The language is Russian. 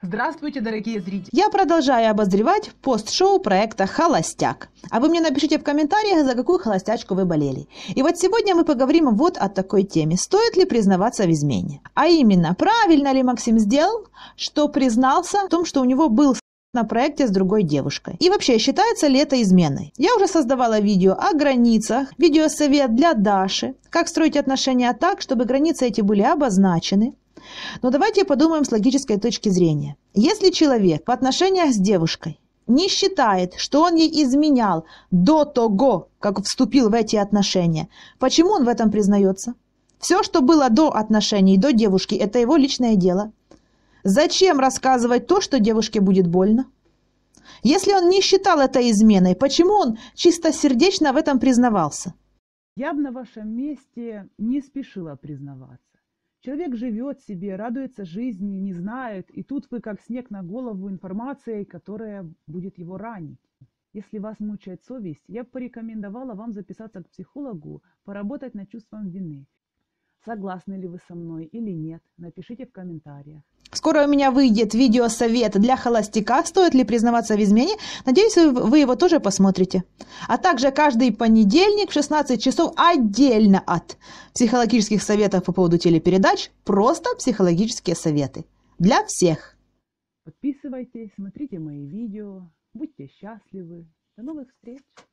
Здравствуйте, дорогие зрители! Я продолжаю обозревать пост-шоу проекта «Холостяк». А вы мне напишите в комментариях, за какую холостячку вы болели. И вот сегодня мы поговорим вот о такой теме. Стоит ли признаваться в измене? А именно, правильно ли Максим сделал, что признался в том, что у него был на проекте с другой девушкой? И вообще, считается ли это изменой? Я уже создавала видео о границах, видеосовет для Даши, как строить отношения так, чтобы границы эти были обозначены. Но давайте подумаем с логической точки зрения. Если человек в отношениях с девушкой не считает, что он ей изменял до того, как вступил в эти отношения, почему он в этом признается? Все, что было до отношений, до девушки, это его личное дело. Зачем рассказывать то, что девушке будет больно? Если он не считал это изменой, почему он чистосердечно в этом признавался? Я бы на вашем месте не спешила признаваться. Человек живет себе, радуется жизни, не знает, и тут вы как снег на голову информацией, которая будет его ранить. Если вас мучает совесть, я бы порекомендовала вам записаться к психологу, поработать над чувством вины. Согласны ли вы со мной или нет, напишите в комментариях. Скоро у меня выйдет видеосовет для холостяка, стоит ли признаваться в измене. Надеюсь, вы его тоже посмотрите. А также каждый понедельник в 16 часов отдельно от психологических советов по поводу телепередач, просто психологические советы. Для всех. Подписывайтесь, смотрите мои видео, будьте счастливы. До новых встреч!